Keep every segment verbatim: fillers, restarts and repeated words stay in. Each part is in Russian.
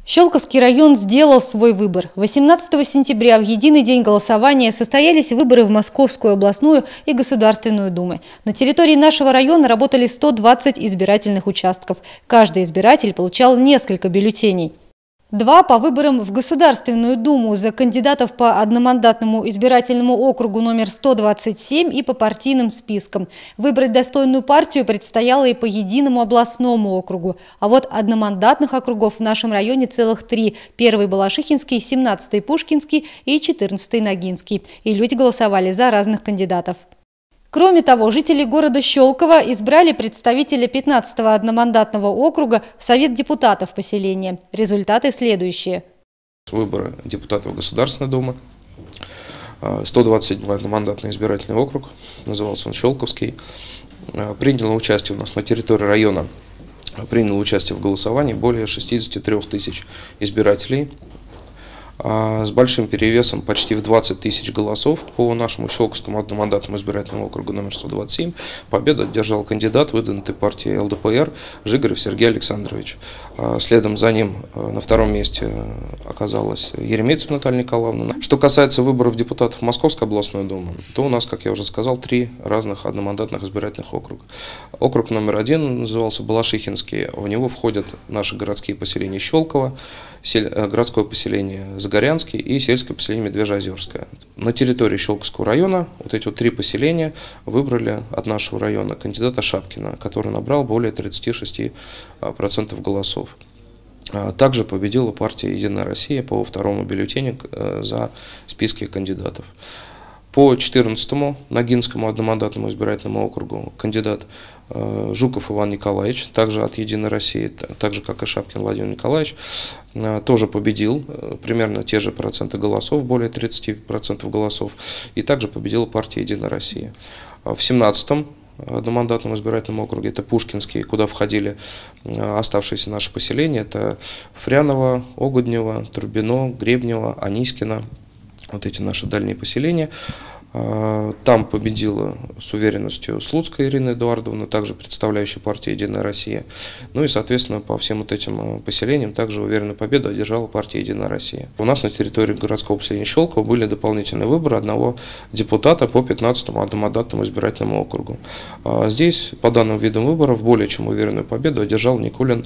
Щелковский район сделал свой выбор. восемнадцатого сентября в единый день голосования состоялись выборы в Московскую областную и Государственную Думы. На территории нашего района работали сто двадцать избирательных участков. Каждый избиратель получал несколько бюллетеней. Два по выборам в Государственную Думу за кандидатов по одномандатному избирательному округу номер сто двадцать семь и по партийным спискам. Выбрать достойную партию предстояло и по единому областному округу. А вот одномандатных округов в нашем районе целых три. Первый – Балашихинский, семнадцатый – Пушкинский и четырнадцатый – Ногинский. И люди голосовали за разных кандидатов. Кроме того, жители города Щелково избрали представителя пятнадцатого одномандатного округа в Совет депутатов поселения. Результаты следующие. Выборы депутатов Государственной Думы. сто двадцать седьмой одномандатный избирательный округ, назывался он Щелковский. Приняло участие у нас на территории района, приняло участие в голосовании более шестидесяти трёх тысяч избирателей. С большим перевесом почти в двадцать тысяч голосов по нашему Щелковскому одномандатному избирательному округу номер сто двадцать семь победу одержал кандидат, выдвинутый партией эл дэ пэ эр, Жигарев Сергей Александрович. Следом за ним на втором месте оказалась Еремейцев Наталья Николаевна. Что касается выборов депутатов в Московской областную думу, то у нас, как я уже сказал, три разных одномандатных избирательных округа. Округ номер один назывался Балашихинский, в него входят наши городские поселения Щелково, городское поселение Загорянский и сельское поселение Медвежьеозерское. На территории Щелковского района вот эти вот три поселения выбрали от нашего района кандидата Шапкина, который набрал более тридцати шести процентов голосов. Также победила партия «Единая Россия» по второму бюллетеню за списки кандидатов. По четырнадцатому Ногинскому одномандатному избирательному округу кандидат Жуков Иван Николаевич, также от «Единой России», так же как и Шапкин Владимир Николаевич, тоже победил, примерно те же проценты голосов, более тридцати процентов голосов, и также победила партия «Единая Россия». В семнадцатом одномандатном избирательном округе, это Пушкинский, куда входили оставшиеся наши поселения, это Фряново, Огуднево, Трубино, Гребнево, Анискино, вот эти наши дальние поселения. Там победила с уверенностью Слуцкая Ирина Эдуардовна, также представляющая партию «Единая Россия». Ну и, соответственно, по всем вот этим поселениям также уверенную победу одержала партия «Единая Россия». У нас на территории городского поселения Щелково были дополнительные выборы одного депутата по пятнадцатому одномандатному избирательному округу. Здесь, по данным видам выборов, более чем уверенную победу одержал Никулин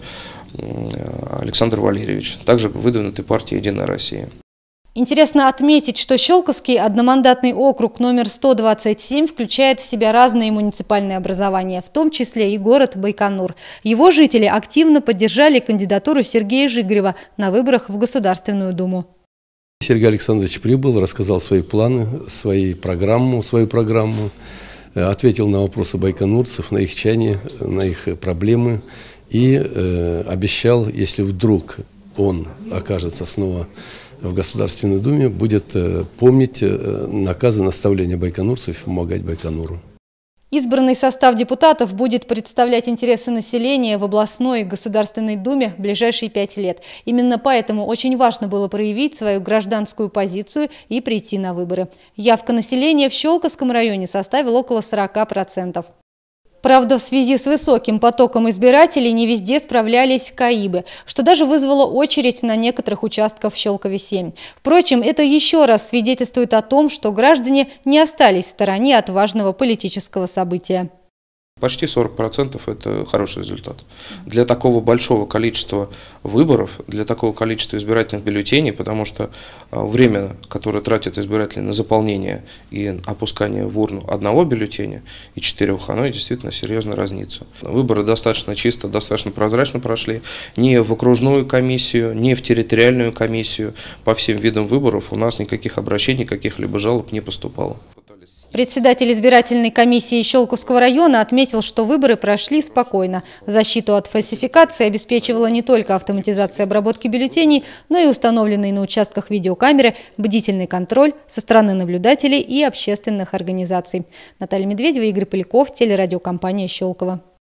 Александр Валерьевич, также выдвинутый партией «Единая Россия». Интересно отметить, что Щелковский одномандатный округ номер сто двадцать семь включает в себя разные муниципальные образования, в том числе и город Байконур. Его жители активно поддержали кандидатуру Сергея Жигарева на выборах в Государственную Думу. Сергей Александрович прибыл, рассказал свои планы, свои программу, свою программу, ответил на вопросы байконурцев, на их чаяния, на их проблемы и э, обещал, если вдруг он окажется снова в Государственной Думе, будет помнить наказы, наставления байконурцев и помогать Байконуру. Избранный состав депутатов будет представлять интересы населения в областной и Государственной Думе в ближайшие пять лет. Именно поэтому очень важно было проявить свою гражданскую позицию и прийти на выборы. Явка населения в Щелковском районе составила около сорока процентов. Правда, в связи с высоким потоком избирателей не везде справлялись КАИБы, что даже вызвало очередь на некоторых участках в Щелкове семь. Впрочем, это еще раз свидетельствует о том, что граждане не остались в стороне от важного политического события. Почти сорок процентов – это хороший результат. Для такого большого количества выборов, для такого количества избирательных бюллетеней, потому что время, которое тратят избиратели на заполнение и опускание в урну одного бюллетеня и четырех, оно действительно серьезно разнится. Выборы достаточно чисто, достаточно прозрачно прошли. Ни в окружную комиссию, ни в территориальную комиссию. По всем видам выборов у нас никаких обращений, каких-либо жалоб не поступало. Председатель избирательной комиссии Щелковского района отметил, что выборы прошли спокойно. Защиту от фальсификации обеспечивала не только автоматизация обработки бюллетеней, но и установленные на участках видеокамеры, бдительный контроль со стороны наблюдателей и общественных организаций. Наталья Медведева, Игорь Поляков, телерадиокомпания «Щелково».